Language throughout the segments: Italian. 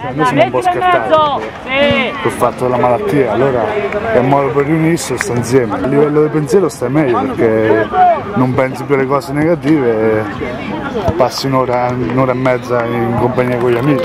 Noi siamo un po' scartati col fatto della malattia, allora è un modo per riunirsi e stare insieme. A livello di pensiero stai meglio perché non pensi più alle cose negative e passi un'ora e mezza in compagnia con gli amici.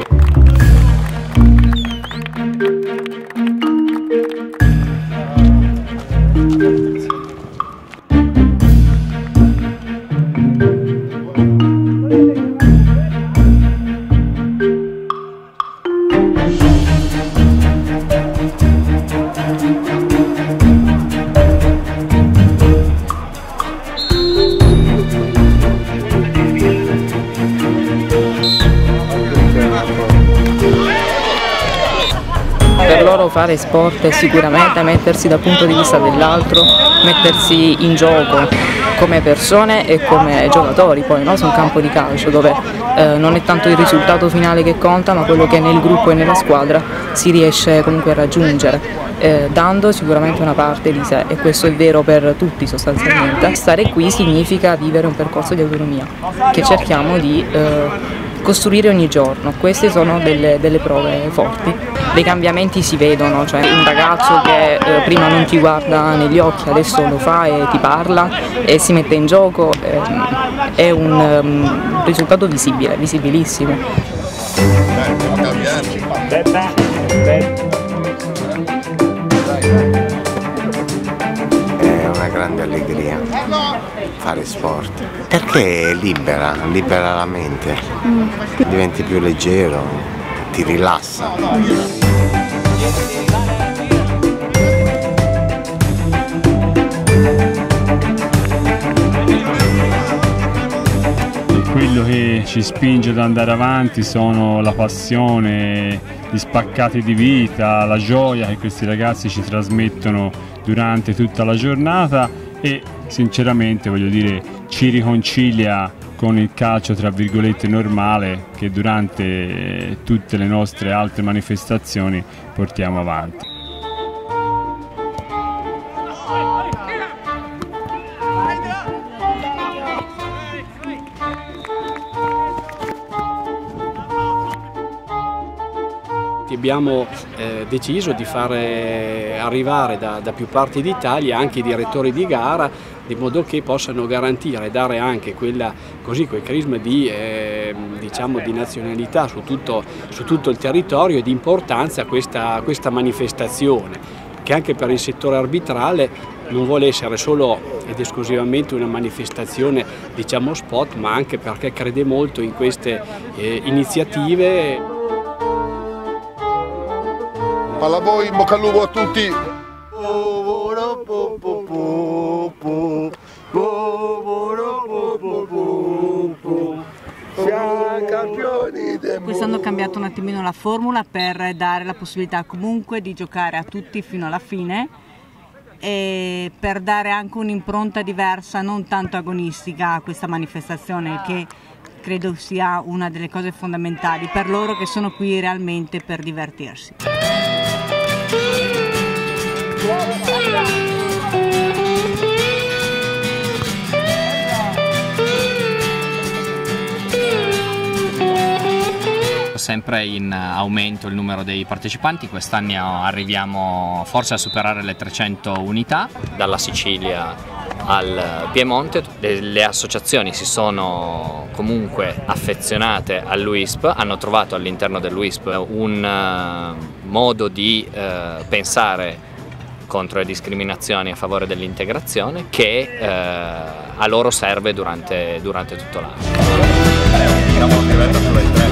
Per loro fare sport è sicuramente mettersi dal punto di vista dell'altro, mettersi in gioco come persone e come giocatori poi, no? Su un campo di calcio dove non è tanto il risultato finale che conta, ma quello che nel gruppo e nella squadra si riesce comunque a raggiungere, dando sicuramente una parte di sé, e questo è vero per tutti sostanzialmente. Stare qui significa vivere un percorso di autonomia che cerchiamo di costruire ogni giorno. Queste sono delle prove forti. Dei cambiamenti si vedono, cioè un ragazzo che prima non ti guarda negli occhi adesso lo fa e ti parla e si mette in gioco, è un risultato visibile, visibilissimo. È una grande allegria fare sport, perché libera la mente, diventi più leggero, ti rilassa. Quello che ci spinge ad andare avanti sono la passione, gli spaccati di vita, la gioia che questi ragazzi ci trasmettono durante tutta la giornata e sinceramente voglio dire ci riconcilia con il calcio tra virgolette normale che durante tutte le nostre altre manifestazioni portiamo avanti. Abbiamo deciso di fare arrivare da più parti d'Italia anche i direttori di gara, di modo che possano garantire e dare anche quel carisma di, diciamo, di nazionalità su tutto il territorio e di importanza a questa manifestazione, che anche per il settore arbitrale non vuole essere solo ed esclusivamente una manifestazione, diciamo, spot, ma anche perché crede molto in queste iniziative. Pallavolo, in bocca al lupo a tutti! Siamo campioni del mondo! Quest'anno ho cambiato un attimino la formula per dare la possibilità comunque di giocare a tutti fino alla fine e per dare anche un'impronta diversa, non tanto agonistica, a questa manifestazione, che credo sia una delle cose fondamentali per loro che sono qui realmente per divertirsi. Sempre in aumento il numero dei partecipanti, quest'anno arriviamo forse a superare le 300 unità. Dalla Sicilia al Piemonte le associazioni si sono comunque affezionate all'UISP, hanno trovato all'interno dell'UISP un modo di pensare contro le discriminazioni a favore dell'integrazione che a loro serve durante tutto l'anno.